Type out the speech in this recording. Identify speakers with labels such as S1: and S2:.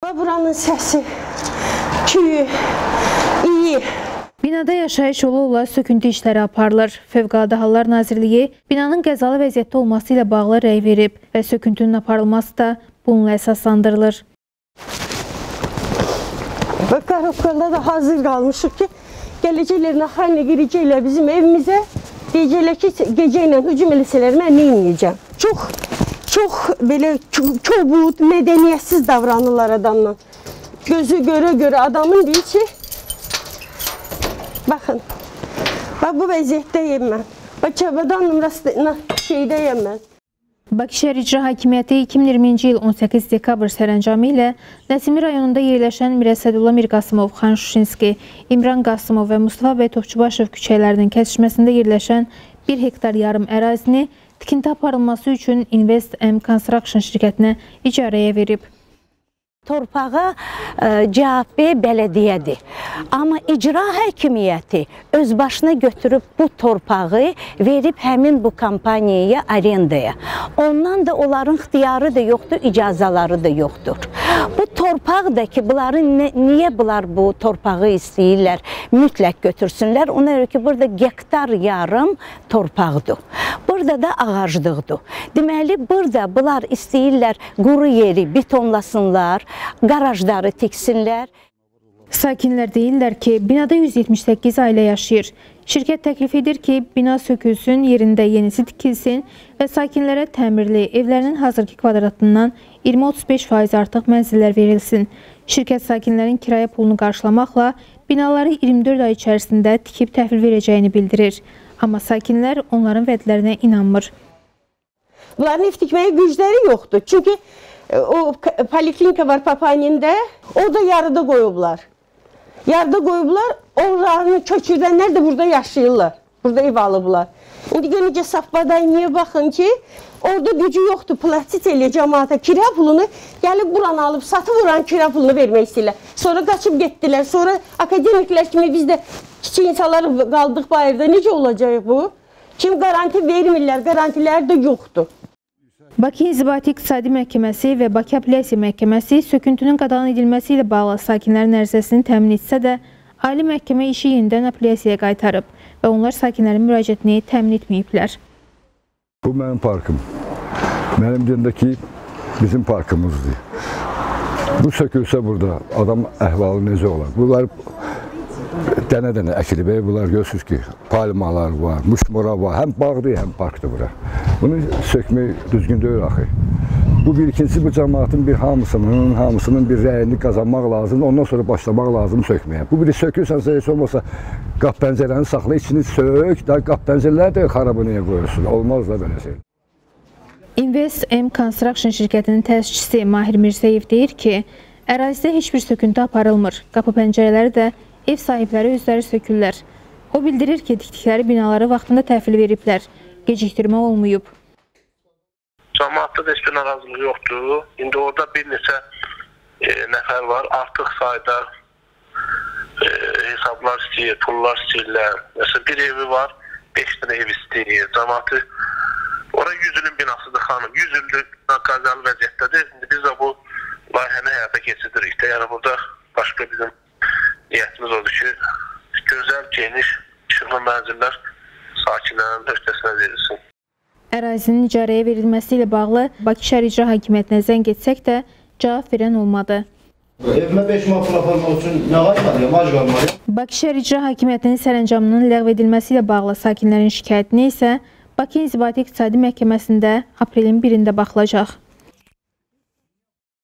S1: Buranın səsi, küyü, iyi.
S2: Binada yaşayış yolu söküntü işləri aparılır. Fövqəladə Hallar Nazirliyi binanın qəzalı vəziyyətdə olması ilə bağlı rəy verib və söküntünün aparılması da bununla əsaslandırılır.
S1: Qarabqalda da hazır qalmışıq ki, gələcəklər, naxarına girəcəklər bizim evimizə. Deyəcəklər ki, gecə ilə hücum eləsələr, mən nə edəcəm? Çox belə kobud, mədəniyyətsiz davranırlar adamla. Gözü görə adamın deyir ki, baxın, bu vəziyyətdəyim mən. Çabadan nömrəsində şeydəyim mən.
S2: Bakı şəhər İcra Hakimiyyəti 2020-ci il 18 dekabr sərəncamı ilə Nəsimi rayonunda yerləşən Mirəsədullah Mirqasımov, Xan Şuşinski, İmran Qasımov və Mustafa bəy Topçubaşov küçələrinin kəsişməsində yerləşən 1 hektar yarım ərazini tikinti aparılması üçün Invest M Construction şirkətinə icarəyə verib.
S3: Torpağa cavab bələdiyyədir. Amma icra hakimiyyəti öz başına götürüb bu torpağı verib həmin bu kompaniyaya arendaya. Ondan da onların ixtiyarı da yoxdur, icazaları da yoxdur. Bu torpaq da ki, niyə bunlar bu torpağı istəyirlər, mütləq götürsünlər. Ona görə ki, burada hektar yarım torpaqdır. Burada da ağaclıqdır. Deməli, burada bunlar istəyirlər quru yeri betonlasınlar, qarajları tiksinlər.
S2: Sakinlər deyirlər ki, binada 178 ailə yaşayır. Şirkət təklif edir ki, bina sökülsün, yerində yenisi tikilsin və sakinlərə təmirli evlərinin hazırki kvadratından 20-35% artıq mənzillər verilsin. Şirkət sakinlərin kirayə pulunu qarşılamaqla binaları 24 ay içərisində tikib təhvil verəcəyini bildirir. Amma sakinlər onların vədlərinə inanmır.
S1: Bunların ev tikməyə gücləri yoxdur. Çünki o poliklinika var Papanində, orada yarıda qoyublar. Yarıda qoyublar, onların köçürənlər də burada yaşayırlar. Burada ev alıblar. İndi görünce Safbadan niyə baxın ki, orada gücü yoxdur, plastik elə cəmaata kira pulunu gəlib buranı alıb, satı vuran kira pulunu vermək istəyirlər. Sonra qaçıb getdilər, sonra akademiklər kimi biz də kiçik insanlar qaldıq bayırda. Necə olacaq bu? Kim garanti vermirlər, garantilər də yoxdur.
S2: Bakı İnzibati İqtisadi Məhkəməsi və Bakı Apellyasiya Məhkəməsi söküntünün qadağan edilməsi ilə bağlı sakinlərin ərizəsini təmin etsə də, Ali Məhkəmə işi yenidən apellyasiyaya qaytarıb və onlar sakinlərin müraciətini təmin etməyiblər.
S4: Bu mənim parkım. Mənim deyəndəki bizim parkımızdır. Bu sökülsə burada adam əhvalı necə olar? Bunlar dənə-dənə əkilib, bunlar görürsünüz ki, palmalar var, muşmura var, həm bağdır, həm parkdır bura. Bunu sökmək düzgün deyil axı. Bu birincisi bu cəmaatın hamısının bir rəyini qazanmaq lazımdır, ondan sonra başlamaq lazım sökməyə. Bu biri sökürsən, heç olmasa qap pəncərəni saxla, içini sök, qap pəncərələri də xarabınıya qoyursun, olmaz da belə şey.
S2: Invest M Construction şirkətinin təşkiçisi Mahir Mirzəyev deyir ki, ərazidə heç bir söküntü aparılmır, qapı pəncərələri də ev sahibləri özləri sökürlər. O bildirir ki, tikdikləri binaları vaxtında təhvil veriblər, gecikdirmə olmayıb.
S5: Cəmaatda da heç bir narazılığı yoxdur. İndi orada bir neçə nəfər var, artıq sayda hesablar istəyir, pullar istəyirlər. Məsələn, bir evi var, 5 dənə ev istəyir. Cəmaatı, ora 100 ilin binasıdır xanım, 100 ildir qazalı vəziyyətdədir. İndi biz də bu layihəni həyata keçiririk də. Yəni burada başqa bizim niyyətimiz odur ki, gözəl, geniş, işıqlı mənzillər sakinlərin öhdəsinə verilsin.
S2: Ərazinin icarəyə verilməsi ilə bağlı Bakı şəhər İcra Hakimiyyətinə zəng etsək də cavab verən olmadı.
S6: Evimə 5 manat aparmaq üçün nə qaymalıyam, ac qalmalıyam?
S2: Bakı şəhər İcra Hakimiyyətinin sərəncamının ləğv edilməsi ilə bağlı sakinlərin şikayətini isə Bakı İnzibati İqtisadi Məhkəməsində aprelin 1-də baxılacaq.